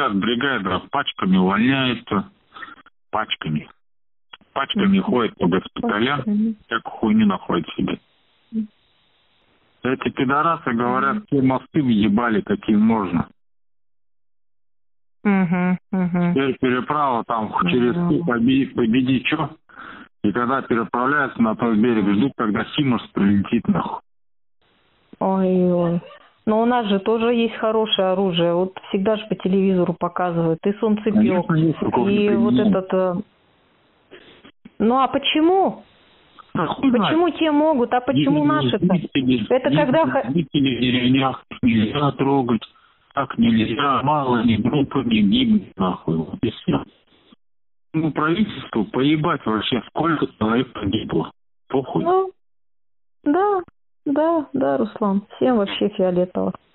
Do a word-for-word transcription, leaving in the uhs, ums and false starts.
говорят, бригада пачками увольняется, пачками. Пачками ходят по госпиталям, как хуйню находят себе. Эти пидорасы говорят, все мосты въебали, какие можно. Угу, угу. Теперь переправа там через Угу. победи, победи что? И когда переправляются на тот берег, ждут, когда Симос прилетит нахуй. Ой-ой. Но у нас же тоже есть хорошее оружие. Вот всегда же по телевизору показывают. И солнцепек, и вот этот... э, Ну а почему? Да хуй Почему знает. те могут, а почему Ни- наши-то? ни- ни- Это ни- когда... х- Жители в деревнях нельзя трогать, так нельзя, мало ни группами гибнет нахуй. Вот и все. Ну, правительству поебать вообще, сколько человек погибло. Похуй. Ну, да, да, да, Руслан. Всем вообще фиолетово.